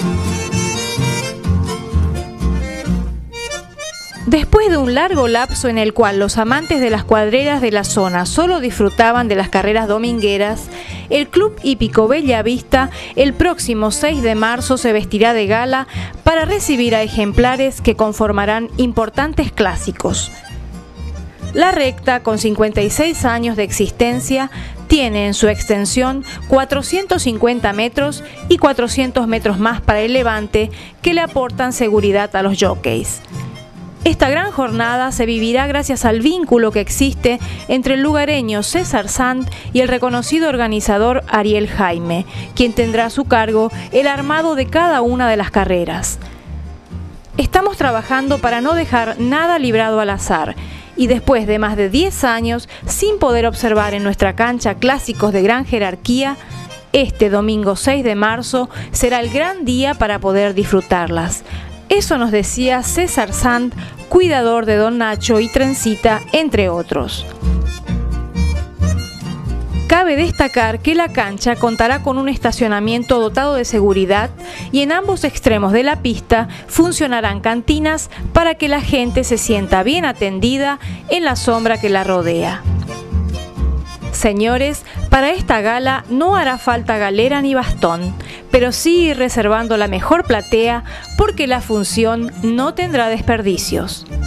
Después de un largo lapso en el cual los amantes de las cuadreras de la zona solo disfrutaban de las carreras domingueras, el Club Hípico Bellavista el próximo 6 de marzo se vestirá de gala para recibir a ejemplares que conformarán importantes clásicos. La recta, con 56 años de existencia, tiene en su extensión 450 metros y 400 metros más para el levante que le aportan seguridad a los jockeys. Esta gran jornada se vivirá gracias al vínculo que existe entre el lugareño César Sant y el reconocido organizador Ariel Jaime, quien tendrá a su cargo el armado de cada una de las carreras. Estamos trabajando para no dejar nada librado al azar, y después de más de 10 años sin poder observar en nuestra cancha clásicos de gran jerarquía, este domingo 6 de marzo será el gran día para poder disfrutarlas. Eso nos decía César Sant, cuidador de Don Nacho y Trencita, entre otros. Cabe destacar que la cancha contará con un estacionamiento dotado de seguridad y en ambos extremos de la pista funcionarán cantinas para que la gente se sienta bien atendida en la sombra que la rodea. Señores, para esta gala no hará falta galera ni bastón, pero sí ir reservando la mejor platea porque la función no tendrá desperdicios.